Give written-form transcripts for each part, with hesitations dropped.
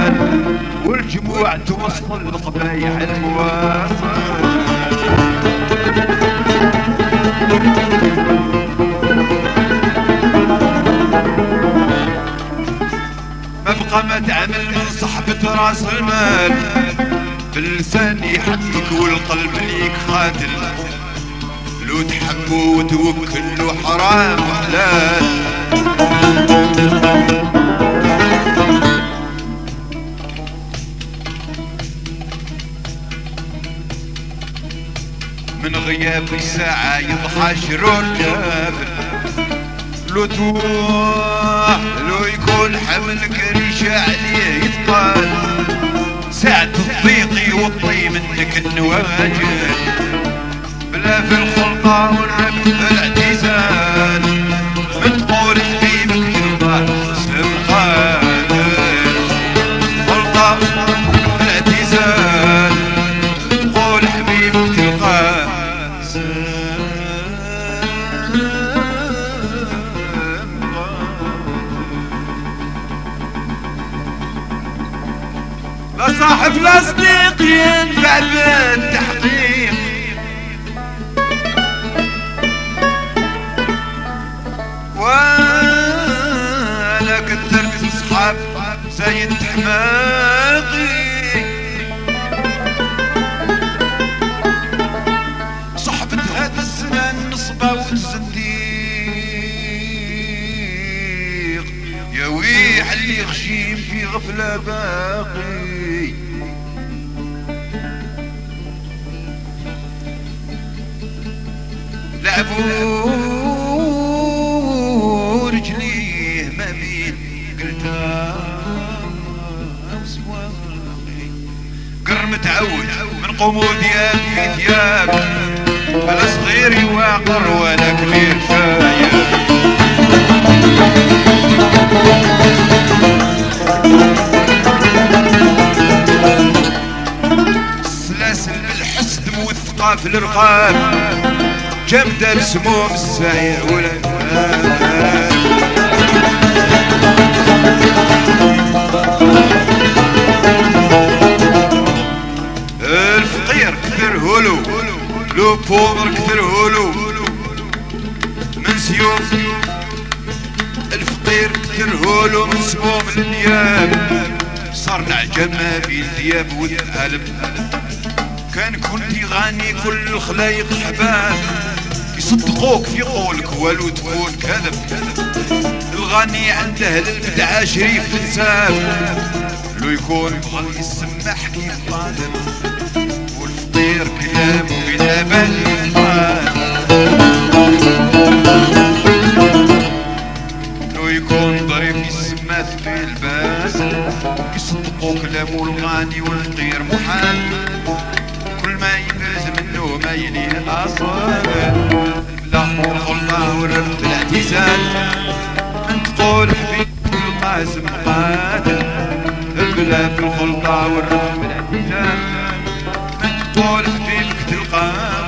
الأطفال والجموع توصل لقبايع المواصل. ما بقى ما تعمل من صحبة راس المال، باللسان يحبك والقلب ليك خاتل، لو تحبوا وتوكلوا حرام وحلال. من غياب الساعة يضحى شرور كافر، لو تروح لو يكون حملك ريشة عليه يثقل، ساعة الضيق يوطي منك النواجل، بلا في الخلطة والربح في الاعتزال، من تقول حبيبك ترضى سم قاتل، خلطة في الاعتزال قول حبيبك تلقاه لا صاحب لا صديق ينفع بالتحقيق، ولا كتر من صحاب زايد حماقي، صحبة هذا الزمان نصبة وتصديق، يا ويح اللي غشيم في غفلة باقي. لعبوا رجليه ما بين قلتها وسواقي، قر متعود من قمود ثياب في ثياب، بلا صغير يواقر ولا كبير شايب. السلاسل بالحسد موثقة في الرقاب، جامدة بسموم السعير ولا الفقير كثر هولو، لو بومر كثر هولو من سيوف، الفقير كثر هولو من سموم النياب، صار نعجم ما بين ثياب والثعالب، كان كنتي غاني كل الخلايق حباب، يصدقوك في قولك ولو تكون كذب، الغني عنده للبدعة شريف الانساب، لو يكون بغى يسمح كيف طالب، والفقير كلامه بلا بل لو يكون ضريف يسمى في الباس، يصدقوا كلامه الغني والفقير محال، كل ما يفرز منه ما يليه اصل، الخلطة والرفض الاعتزال، من تقول حبيب القاسم قاتل، البلا في الخلطة والرفض الاعتزال، من تقول حبيبك تلقاه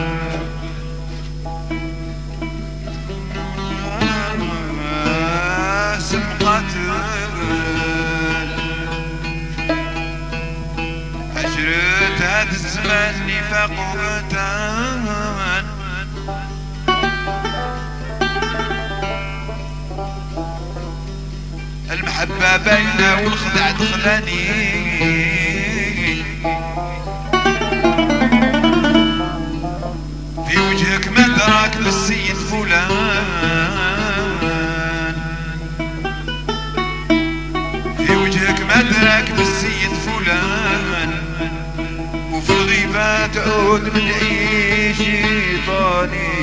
قاسم قاتل، عشرة هذا الزمان نفاق وغتان، المحبة باينة والخدع دخلاني، في وجهك ما دراك بالسيد فلان، في وجهك ما دراك بالسيد فلان، وفي الغيبة تعود من أي شيطاني،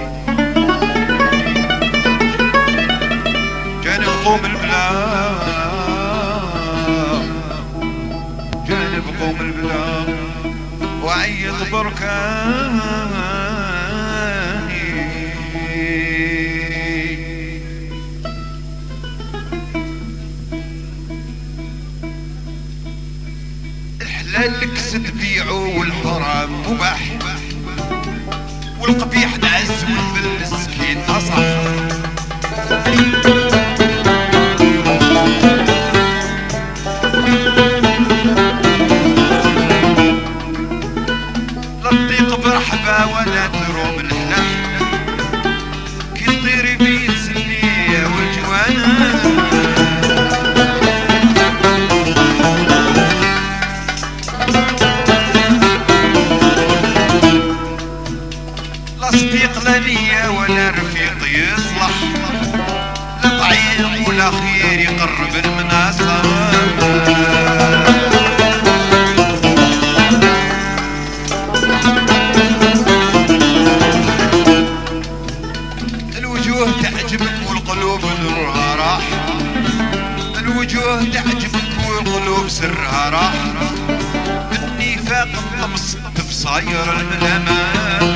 جانب قوم البلاغ، جانب قوم البلاغ وعيد بركاني، الحلال كسد بيعه والحرام مباح، والقبيح نعز والمسكين نصح. ليا ولا رفيق يصلح، لا طعيم ولا خير يقرب المناصب. الوجوه تعجبك والقلوب نورها راح، الوجوه تعجبك والقلوب سرها راح، بالنفاق طمس بصاير الملامات.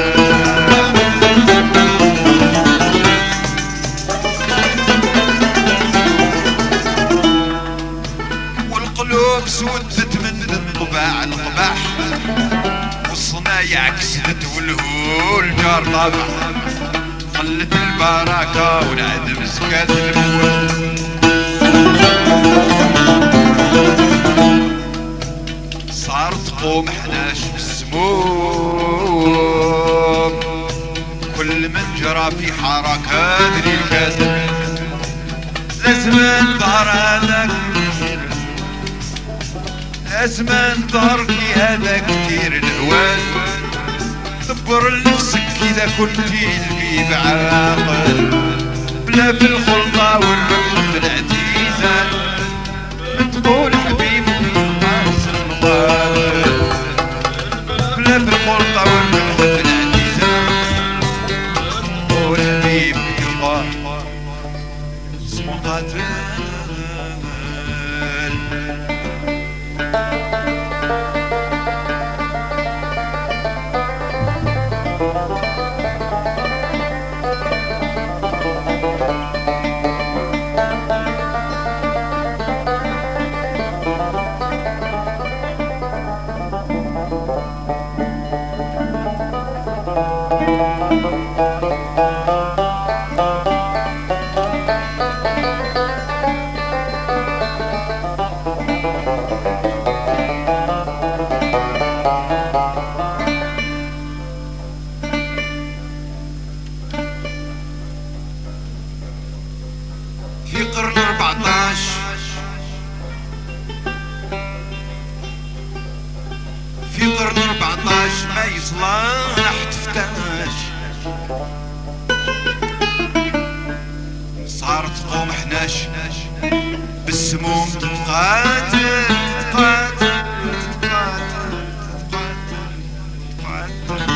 والقلوب سودت من الطباع القباح، والصنايع كسدت والهول جار طابع، قلت البركة والعدم زكاة الموت. صار تقوم 11 بالسموم، كل من جرى في حركات الكذب لازمان ظهر هذاك، لازمان ظهر كي هذا كتير الهوان. دبر لنفسك إذا كنتي البيب عاقل، بلا في الخلطة والرفق بالاعتزال، تقول حبيبي الناس المقاتل، بلا في الخلطة والرفق بالاعتزال، تقول حبيبي الناس المقاتل. في قرن 14 في قرن 14 ما يصلح تفتاش، صارت تقوم 11 بالسموم تتقاتل تتقاتل تتقاتل تتقاتل.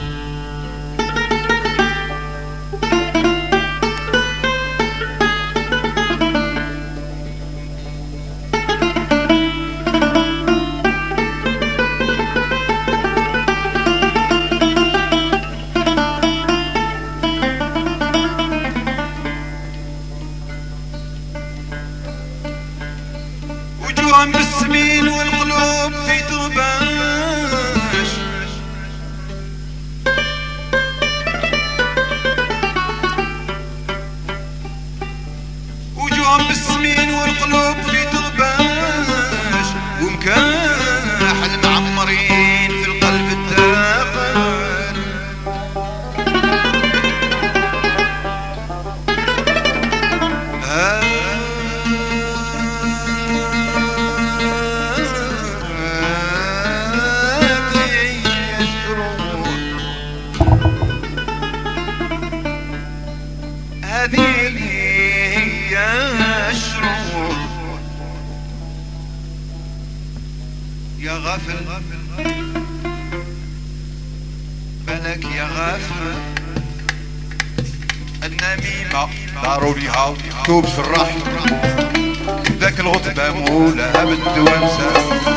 وجوههم بالسمين والقلوب في ذباش، وجوههم بالسمين والقلوب في ذباش، ومكاح المعمرين في القلب الداخل. هذه هي الشروق يا غافل، بالك يا غافل. النميمة داروا ليها كتوب شراح، ذاك الغطبة مولاها بالدوامسة.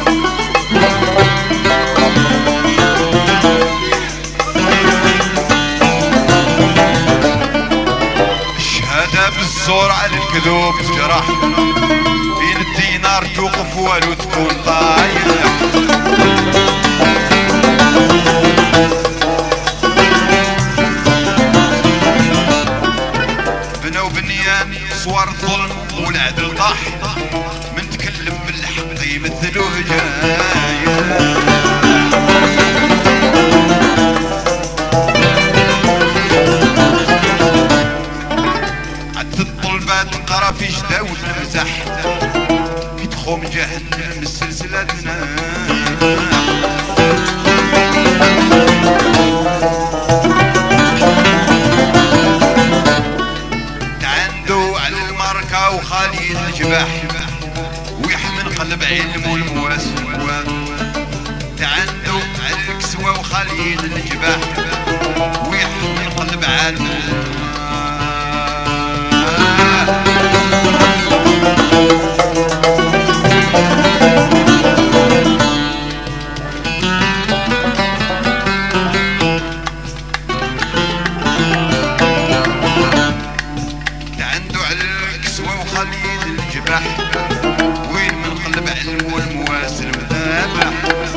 بالزور على الكذوب تجرح، بين الدينار توقف والو تكون طايح. بنا وبنيان صور الظلم والعدل طاح، من تكلم بالحق يمثلوه جاي. تقرا في جدا ونمزح، كي تخوم جهنم السلسلة تناح. مقلب علم والمواسوة تعندو على الكسوة وخليل الجباح ويقلب علم وين من قلب علم والمواسر مذابح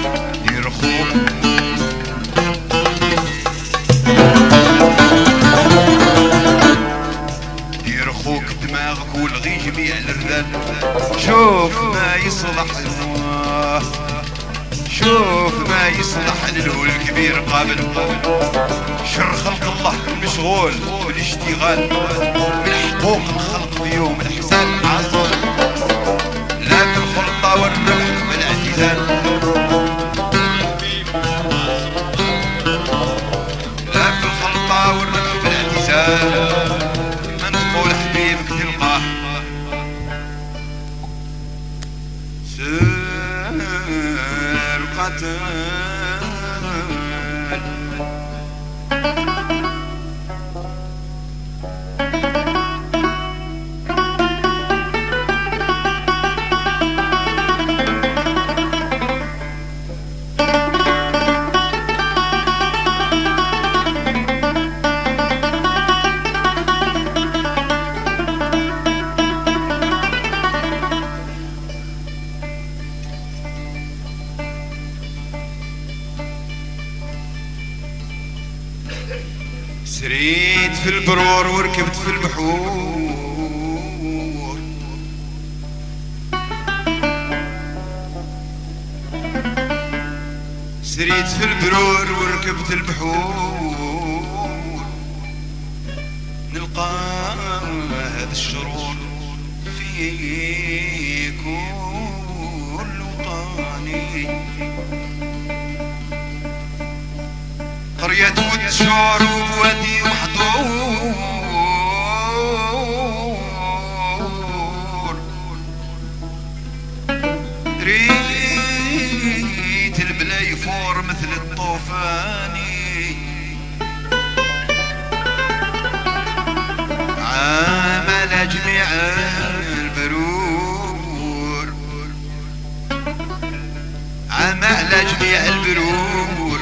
يرخوك دماغك والغي جميع الرذال شوف ما يصلح شوف ما يصلح للهول الكبير قابل شر خلق الله مشغول بالاشتغال من حقوق الخلق اليوم الحساب عزل لا بالخلطة والربح بالاعتزال لا بالخلطة والربح بالاعتزال من تقول حبيبك تلقاه سرقة سريت في البرور وركبت في البحور سريت في البرور وركبت البحور نلقى هذا الشرور في كل وطني قرية وتشور ووادي وحضور ريت البلا يفور مثل الطوفاني عامل جميع البرور عامل جميع البرور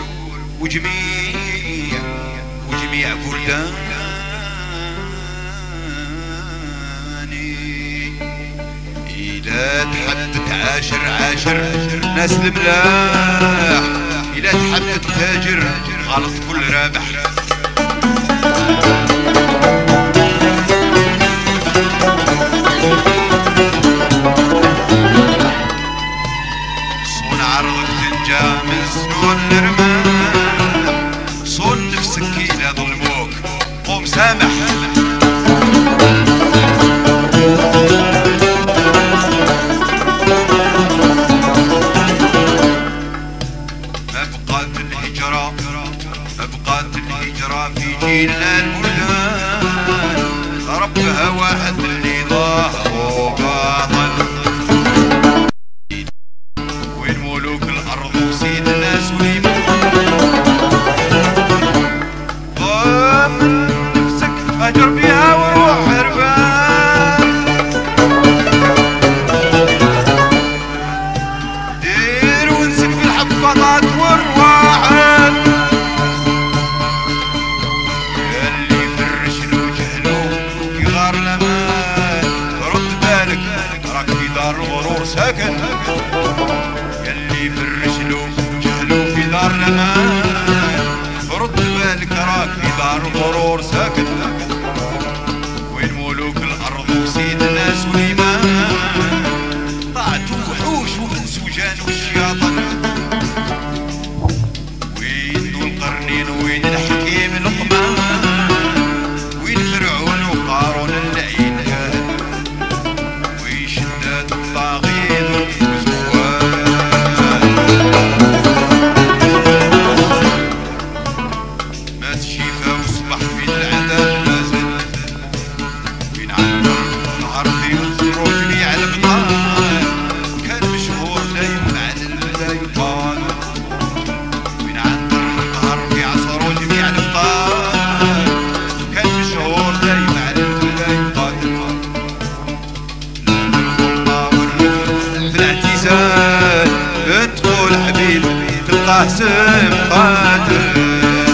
وجميع بلداني إذا تحب تعاشر الناس الملاح إذا تحب تتاجر غلط كل رابح صون عرضك تنجا من سنون الرمال صون نفسك إذا ظلموك قوم سامح أبقات الهجرة في جيلنا البلدان ربها واحد اللي ظاهر وباطن وين ملوك الأرض وسيدنا سليمان ضامن نفسك أجر بها وروح هربان دير وانسك في الحفاظات والواحد اللي فرش له جهله في غار الأمان رد بالك راك في دار الغرور ساكن يلي فرش له جهله في دار الأمان رد بالك راك في دار الغرور ساكن وين ملوك الأرض وسيدنا سليمان طاعت وحوش وانس وجان والشياطن وين ذو القرنين وين الحكيم لقمان وين فرعون وقارون اللعين كان وين شداد الطاغين والزوال مات شيفا وصبح في العذاب مازال وين عنبر نهار في الخروج لي على بطال كان مش سبقات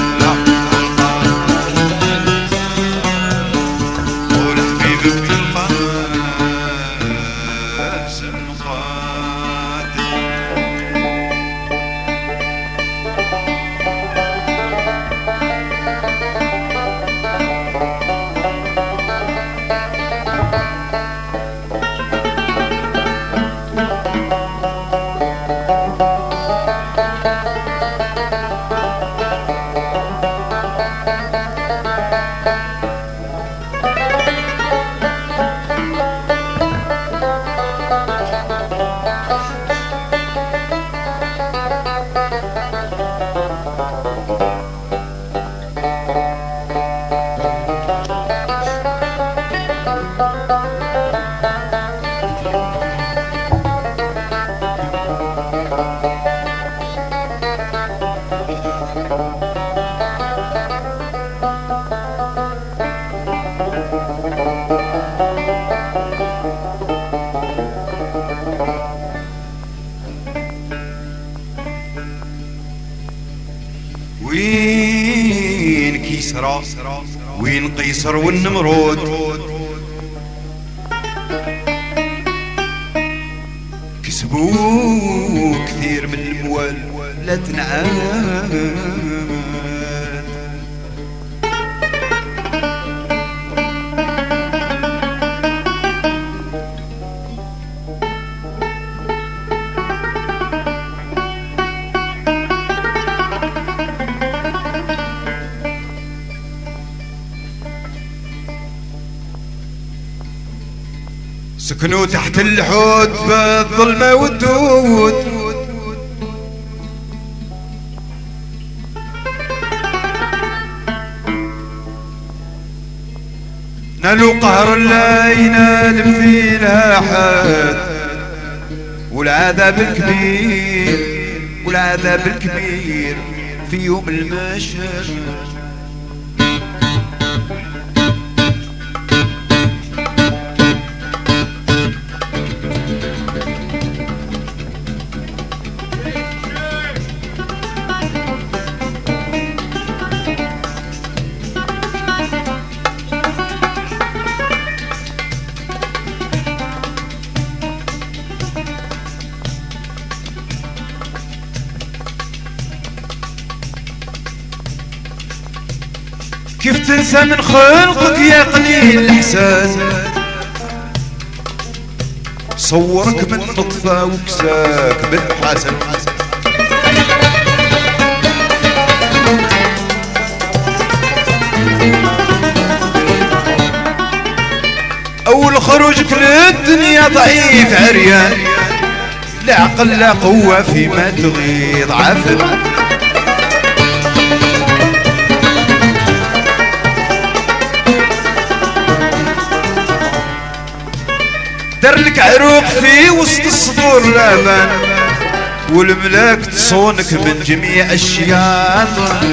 وين كيسرى وين قيصر والنمرود كسبوا كثير من الموال لا تنعاد سكنوا تحت اللحود بالظلمة والدود نالوا قهر لا ينال فينا حد والعذاب الكبير والعذاب الكبير في يوم المشهد كيف تنسى من خلقك يا قليل الإحساس صورك من نطفة وكساك بالحسن أول خروجك للدنيا ضعيف عريان لا عقل لا قوة فيما تغيض عفن درلك عروق في وسط الصدور لابان والملاك تصونك من جميع الشياط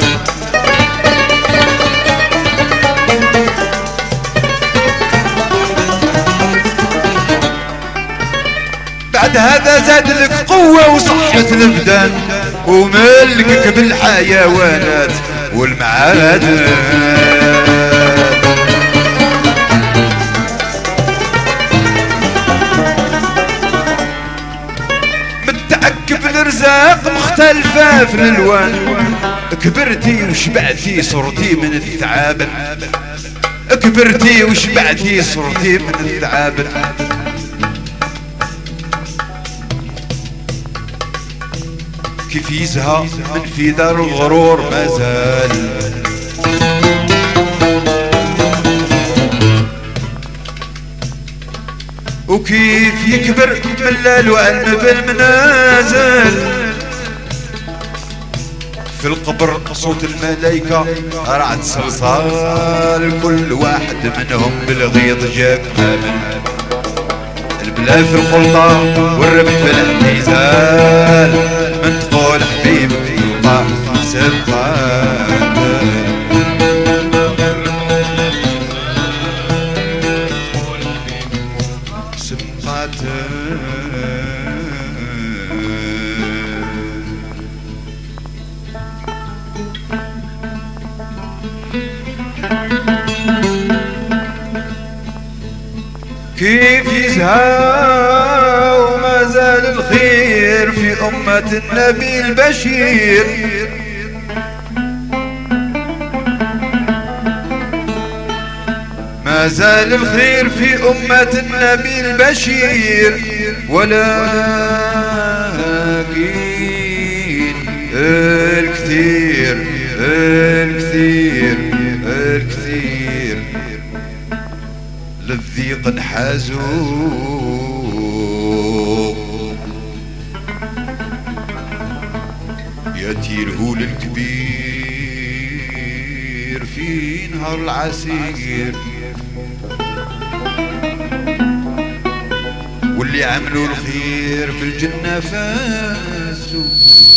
بعد هذا زاد لك قوة وصحة الابدان وملكك بالحيوانات والمعادن الارزاق مختلفة في الالوان كبرتي وشبعتي صرتي من الثعابن كبرتي وشبعتي صرتي من الثعابن كيف يزهى من في دار الغرور مازال وكيف يكبر من الالوان بالمنازل في القبر صوت الملايكة رعد صلصال كل واحد منهم بالغيظ جاك حامل البلا في الخلطة والربح في الاعتزال من تقول حبيبك يلقى سبقات كيف يزهى وما زال الخير في أمة النبي البشير. ما زال الخير في أمة النبي البشير، ولكن الكثير الكثير الكثير للضيق انحازوا، ياتي الهول الكبير في نهار العسير، واللي عملوا الخير في الجنة فازوا.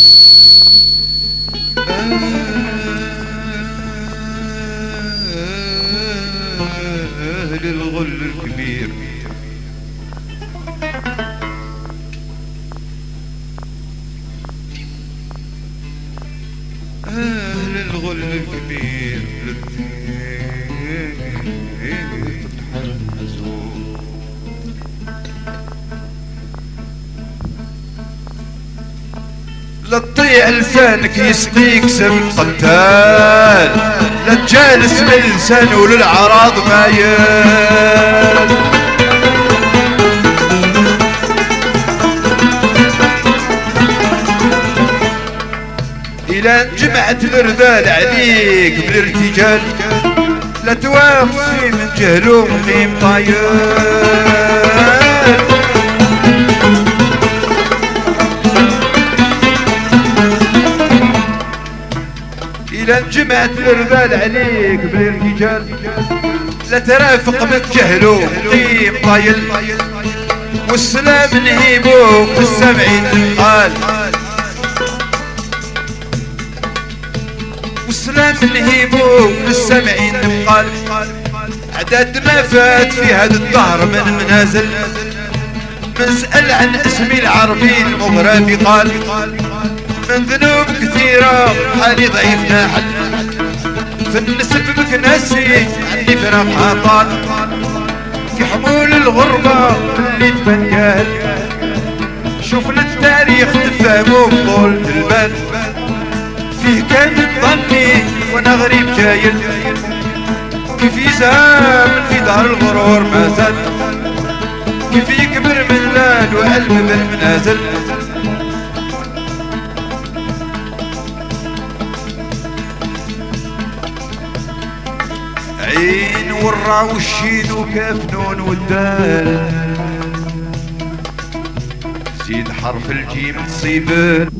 أهل الغل الكبير أهل الغل الكبير لا تطيع لسانك يسقيك سم قتال، لا تجالس من لسانه للعراض مايل. إلى جمعت الرذال عليك بالارتجال، لا توافق فيه من جهله مقيم طايل. إلى جمعت الرذال عليك بالارتجال، لا ترافق من جهله مقيم طايل. والسلام نهيبوك في السمعين قال، والسلام نهيبوك في السمعين قال. عدد ما فات في هذا الدهر من منازل، مسأل عن اسمي العربي المغربي قال. من ذنوب كثيرة حالي ضعيف ناحل، في النسب بك ناسي عندي فراقها طال. في حمول الغربة اللي تبنكال، شوف للتاريخ تفهموا بطولة البال. فيه كان ظني وانا غريب جايل، كيف يزهى في دار الغرور ما زال. كيف يكبر من لال وقلب بالمنازل. عين ورا والشين وكاف نون والدال، زيد حرف الجيم تصيبال.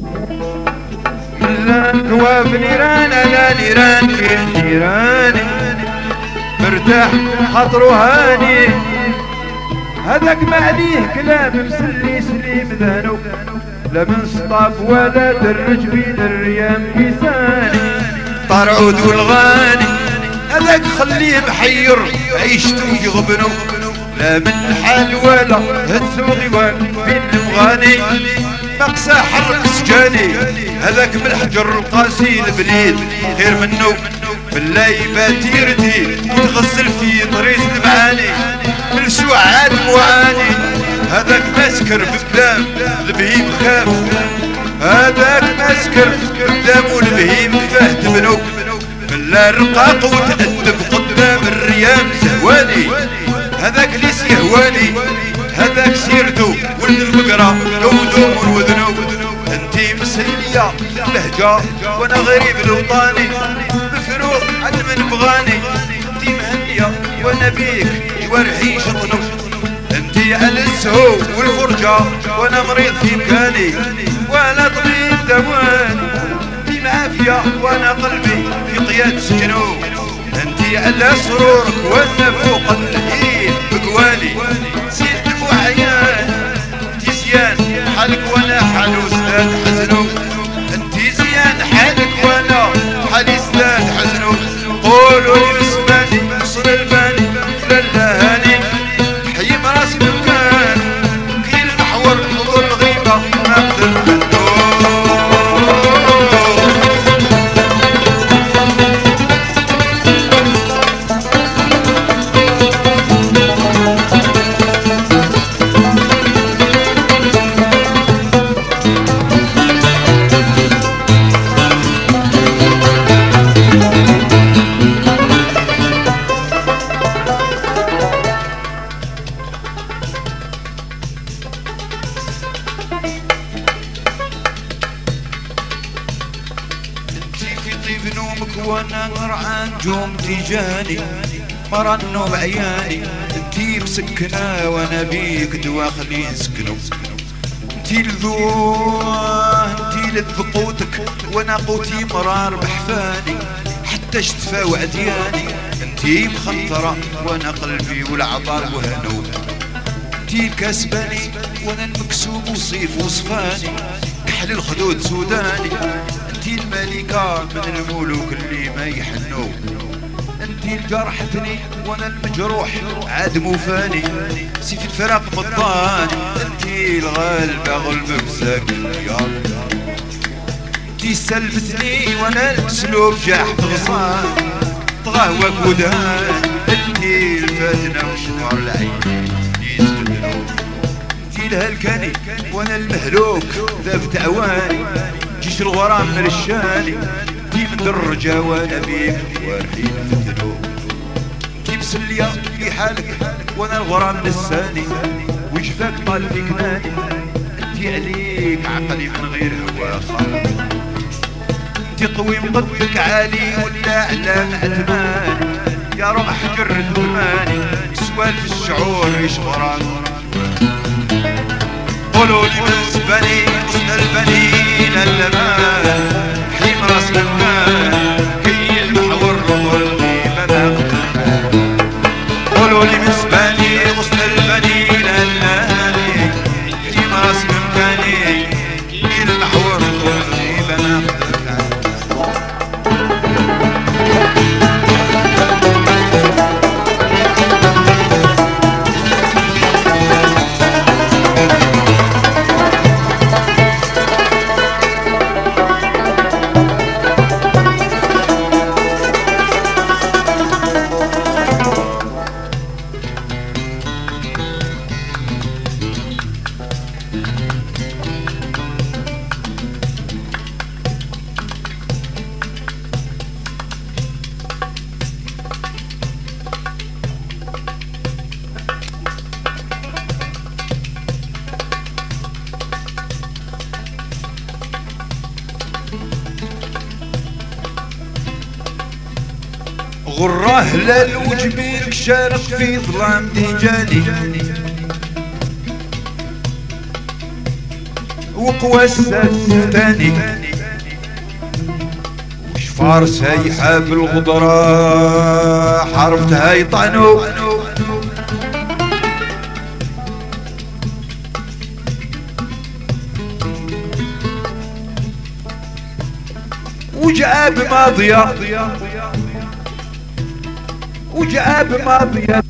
من كواف نيران انا نيران كيف نيراني، مرتاح خاطرو هاني. هذاك ما عليه كلام مسلي سليم ذانو، لا من سطاف ولا درج بين الريام كيساني. طار عود والغاني هذاك خليه محير عيشتو يغبنو، لا من حال ولا هز وغيوان بين المغاني. مقسى حرق سجاني هذاك من الحجر القاسي البليد، خير منه بالله باتيرتي وتغسل في طريق المعاني. من سعاد مواني هذاك مسكر بقدام البهيم خاف، هذاك مسكر قدام والبهيم فهد بنو. بالله رقاق وتأدب قدام الريام زهواني، هذاك اللي سيهواني. هذاك سيرتو ولد الفقرة دودوم وذنوب. انتي مسلية لهجة وانا غريب الوطاني، مفروض عد من بغاني. انتي مهنية وانا بيك ورحي شطنو، انتي على السهو والفرجة وانا مريض في مكاني، وانا طبيب دواني. انتي معافية وانا قلبي في قياد سجنو، انتي على سرورك وانا فوق اللهيب بقواني. سيد وعيان انتي زيان حالك وانا حال وزداد حزنو، انتي زيان حالك وانا حالي زداد حزنو. قولوا لي بسماني وصل الباني للهاني، حيم راسي بمكان كي المحور حضور الغيبة ما قدر منو. وانا نرعى نجوم تيجاني مرنو بعياني انتي مسكنة وانا بيك دواخلي نسكنو انتي لذوه انتي لذقوتك وانا قوتي مرار بحفاني حتى شتفا وعدياني انتي مخنطرة وانا قلبي والعطار وهنو انتي الكسباني وانا المكسوب وصيف وصفاني كحل الخدود سوداني انتي الملكة من الملوك اللي ما يحنو انتي الجرحتني وانا المجروح عاد موفاني سيف الفراق مضاني انتي الغالبة غلب انتي سلبتني وانا المسلوب جاح غصان طغاوك ودهان انتي الفاتنة وشمار العين انتي الهلكاني وانا المهلوك ذاب تعواني جيش الغرام مرشاني انتي مدرجة وانا بيك وارحين فتنو انتي مسلية في حالك وانا الغرام لساني وجفاك طال في كناني انتي عليك عقلي من غير هوا خالق انتي قوي مقدك عالي ولا على معتماني يا رمح جرد ثماني سوالف الشعور عيش غرام قولوا لي من زبني غصن البنين اللبان حيم راس المكان كي المحور والغيبة ناقد قولوا لي من زبني غصن البنين اللبان حيم راس المكان كي المحور والغيبة ناقد غرة هلال وجبينك شارق في ظلام ديجاني وقواس الثاني وشفار سايحة بالغدرة حرفتها يطعنو وجعاب ماضية وجعاب ماضية